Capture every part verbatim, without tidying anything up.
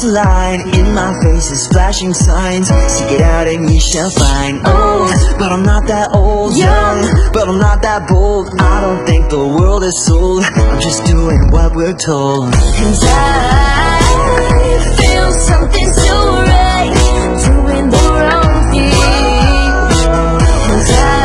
cross the line. In my face is flashing signs. Seek it out and ye shall find. Old, but I'm not that old. Young, but I'm not that bold. I don't think the world is sold. I'm just doing what we're told. And I feel something so right, doing the wrong thing. And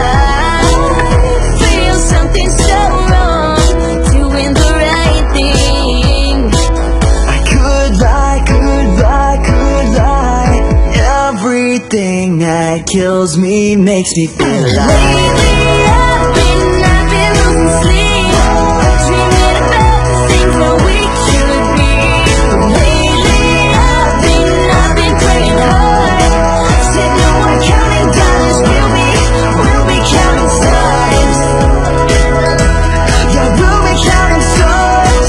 I feel something so wrong, doing the right thing. I could lie, could lie, could lie. Everything that kills me makes me feel alive. Lately I've been, I've been losing sleep, dreaming about the things that we should be. Lately I've been, I've been praying hard. Said no more counting dollars, we'll be, we'll be counting stars. Yeah, we'll be counting stars.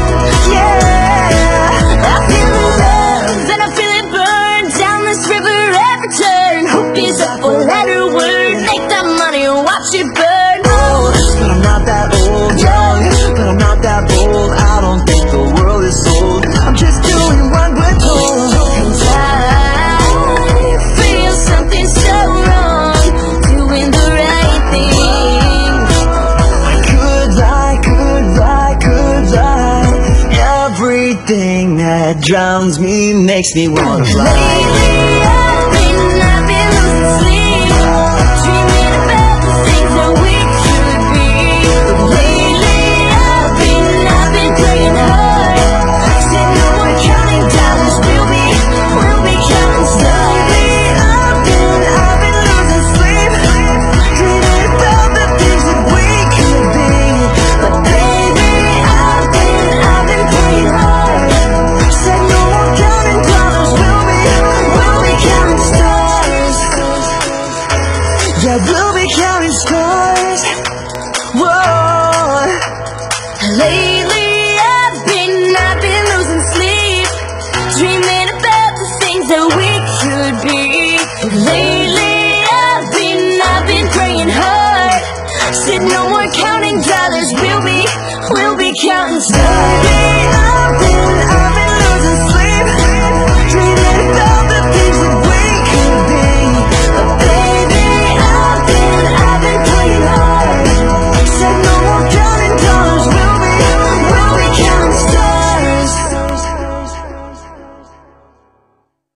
Yeah, I feel the love and I feel it burn down this river every turn. Hope is a four-letter word, make that money, watch it burn. old, but I'm not that old. Young, but I'm not that bold. I don't think the world is sold. I'm just doing what we're told. And I feel something so wrong, doing the right thing. I could lie, could lie, could lie. Everything that drowns me makes me wanna fly. Lately I've been, I've been losing sleep, dreaming about the things that we should be. Lately I've been, I've been praying hard. Said no more counting dollars, we'll be, we'll be counting stars. I've been, I've been losing sleep, dreaming about the things that we could be. But baby, I've been, I've been praying hard. Said no more counting dollars, we'll be, We'll be counting stars. yeah, we'll